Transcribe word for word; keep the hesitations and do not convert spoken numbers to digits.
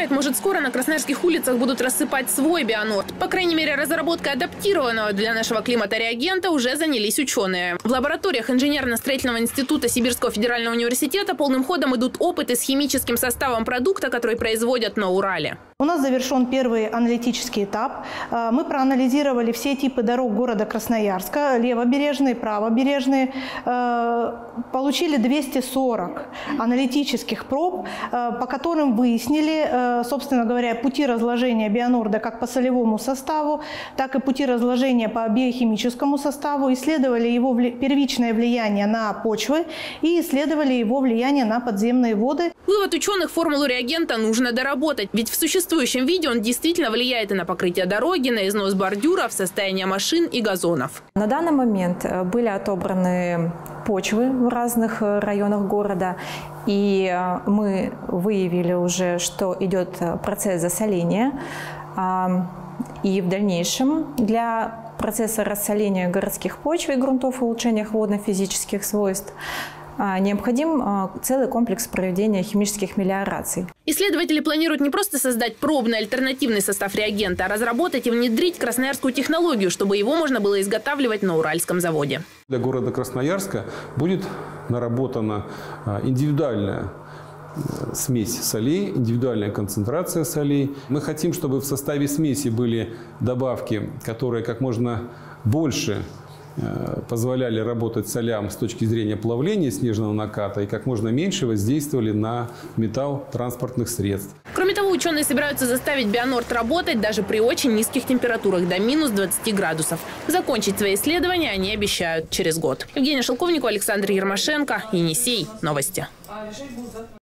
предполагает, может, скоро на красноярских улицах будут рассыпать свой Бионорд. По крайней мере, разработкой адаптированного для нашего климата реагента уже занялись ученые. В лабораториях Инженерно-строительного института Сибирского федерального университета полным ходом идут опыты с химическим составом продукта, который производят на Урале. У нас завершен первый аналитический этап. Мы проанализировали все типы дорог города Красноярска, левобережные, правобережные. Получили двести сорок аналитических проб, по которым выяснили, собственно говоря, пути разложения Бионорда как по солевому составу, так и пути разложения по биохимическому составу. Исследовали его первичное влияние на почвы и исследовали его влияние на подземные воды. Вывод ученых: формулу реагента нужно доработать, ведь в существующем виде он действительно влияет и на покрытие дороги, на износ бордюров, состояние машин и газонов. На данный момент были отобраны почвы в разных районах города, и мы выявили уже, что идет процесс засоления. И в дальнейшем для процесса рассоления городских почв и грунтов, улучшения их водно-физических свойств необходим целый комплекс проведения химических мелиораций. Исследователи планируют не просто создать пробный альтернативный состав реагента, а разработать и внедрить красноярскую технологию, чтобы его можно было изготавливать на Уральском заводе. Для города Красноярска будет наработана индивидуальная смесь солей, индивидуальная концентрация солей. Мы хотим, чтобы в составе смеси были добавки, которые как можно больше позволяли работать солям с точки зрения плавления снежного наката и как можно меньше воздействовали на металл транспортных средств. Кроме того, ученые собираются заставить Бионорд работать даже при очень низких температурах до минус двадцати градусов. Закончить свои исследования они обещают через год. Евгения Шелковникова, Александр Ермошенко, Енисей. Новости.